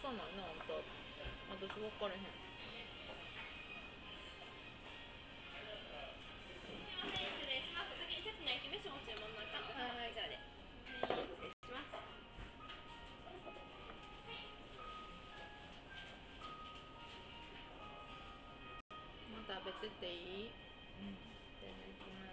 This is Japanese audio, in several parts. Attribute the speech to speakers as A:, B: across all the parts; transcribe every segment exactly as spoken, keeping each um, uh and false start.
A: さないな、あんた。私分かれへん。
B: 失礼します。先に説明焼き飯も注文の中、はいはい、じゃあね。はい、失礼します。
A: もう食べてていい？
C: うん。
A: いただきます。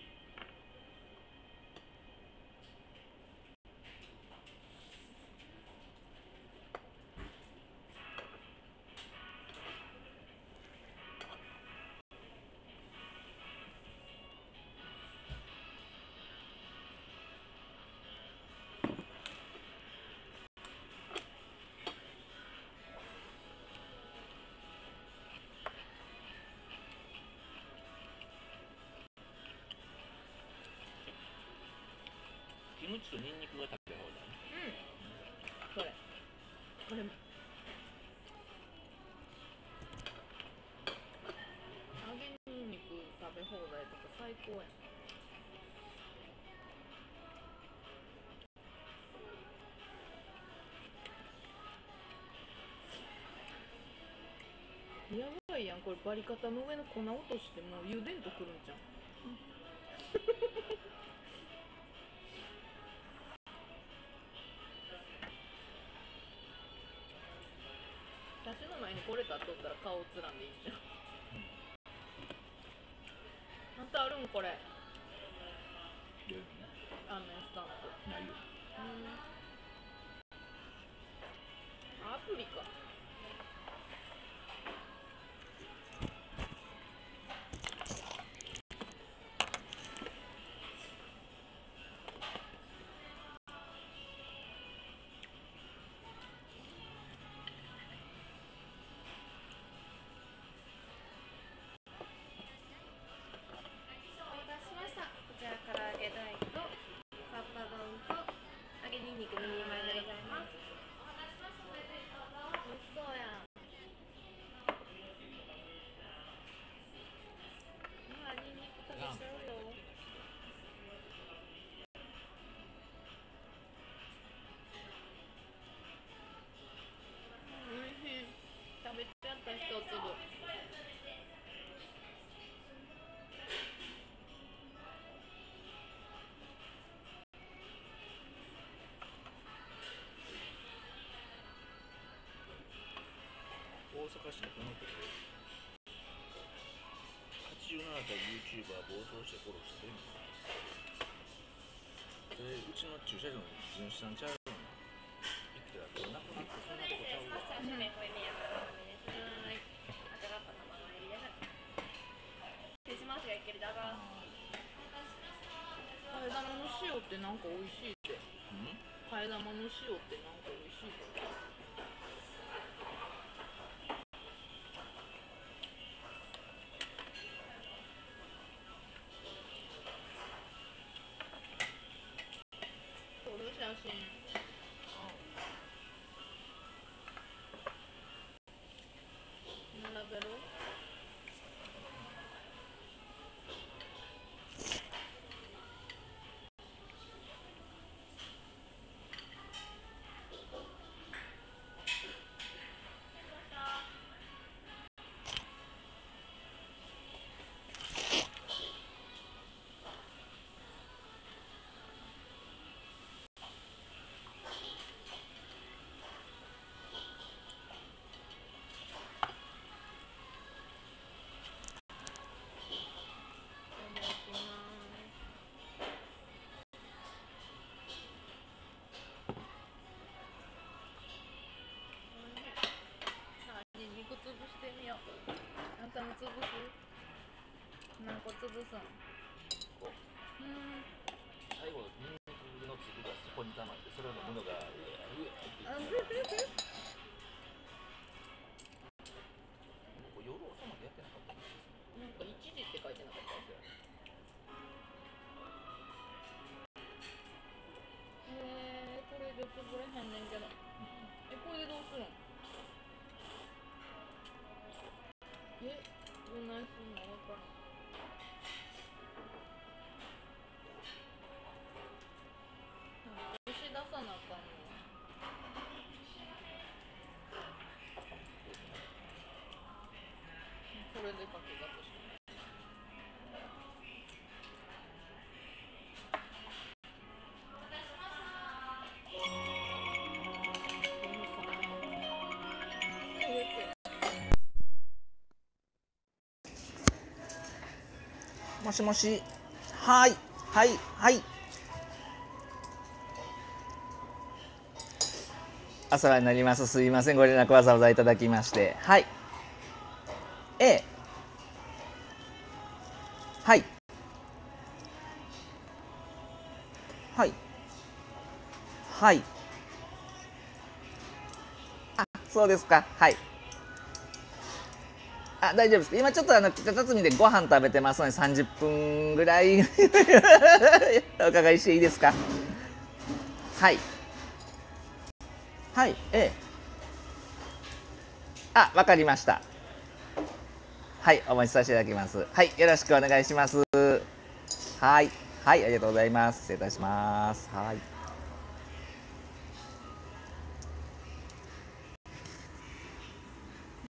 C: キムチとニンニクが食べ放題。
A: うん。これ。これ。揚げニンニク食べ放題とか最高やん。やばいやん、これバリカタの上の粉落としてもう茹でんとくるんじゃん。私の前にこれ立っとったら顔映らんでいいじゃん。あんたあるんこれ。
C: どういう
A: あんのスタンプ。
C: の？ないよ。
A: うん。アプリか。
B: お待たせしました。こちら唐揚げ大とカッパ丼と揚げニンニクににまいでございます。お待たせしました。おめでとうぞ。
A: 美味しそうやん。うわ、ニンニク食べちゃうよ。おいしい。食べちゃった一粒。
C: 大阪市のこの子ではちじゅうななさい YouTuber 暴走して殺してるの。それうちの駐車場の地主さんちゃうの。いくらどんなこと言ってそんなとこちゃうわ。
B: チャーシュー麺濃いめやからです。はい。赤がっぱ生盛りです。手島市がいけるだが。
A: 替え玉の塩ってなんか美味しいって。
C: うん？
A: 替え玉の塩ってなんか美味しいって。撮る写真。並べる？潰してみよう。あんたも潰す？何個潰すん？
C: こう
A: うん。
C: 最後ニンニクの粒がそこに溜まってそれを飲むのがうわうわって
A: あ、
C: 言ってこれ夜遅までやってなかった
A: なんかいちじって書いてなかったですよ。えー、これで潰れへんねんけど。え、これでどうするん？え、どんなんすんの？わからん。押し出さなあかんの。 た気がする。
C: もしもし。はいはいはい。お世話になります。すいません、ご連絡わざわざいただきまして。はい。ええ。はい。はい。はい。あ、そうですか。はい。あ、大丈夫です。今ちょっとあの北辰巳でご飯食べてますのでさんじゅっぷんぐらいお伺いしていいですか。はいはい。ええ。あ、わかりました。はい、お待ちさせていただきます。はい、よろしくお願いします。はいはい、ありがとうございます。失礼いたします。はい。